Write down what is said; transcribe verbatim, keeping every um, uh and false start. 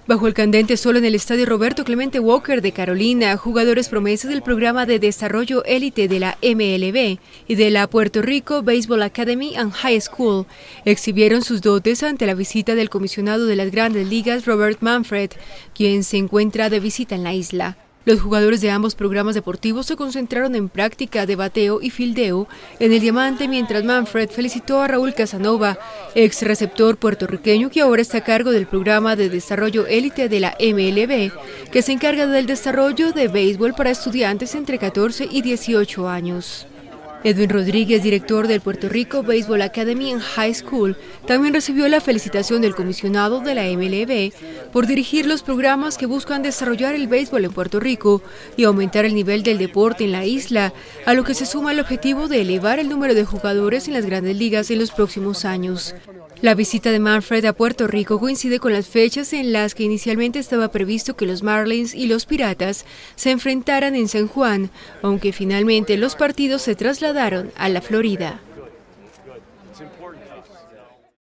Bajo el candente sol en el estadio Roberto Clemente Walker de Carolina, jugadores promesas del programa de desarrollo élite de la M L B y de la Puerto Rico Baseball Academy and High School exhibieron sus dotes ante la visita del comisionado de las Grandes Ligas, Robert Manfred, quien se encuentra de visita en la isla. Los jugadores de ambos programas deportivos se concentraron en práctica de bateo y fildeo en el Diamante, mientras Manfred felicitó a Raúl Casanova, ex receptor puertorriqueño que ahora está a cargo del programa de desarrollo élite de la M L B, que se encarga del desarrollo de béisbol para estudiantes entre catorce y dieciocho años. Edwin Rodríguez, director del Puerto Rico Baseball Academy and High School, también recibió la felicitación del comisionado de la M L B por dirigir los programas que buscan desarrollar el béisbol en Puerto Rico y aumentar el nivel del deporte en la isla, a lo que se suma el objetivo de elevar el número de jugadores en las Grandes Ligas en los próximos años. La visita de Manfred a Puerto Rico coincide con las fechas en las que inicialmente estaba previsto que los Marlins y los Piratas se enfrentaran en San Juan, aunque finalmente los partidos se trasladaron a la Florida.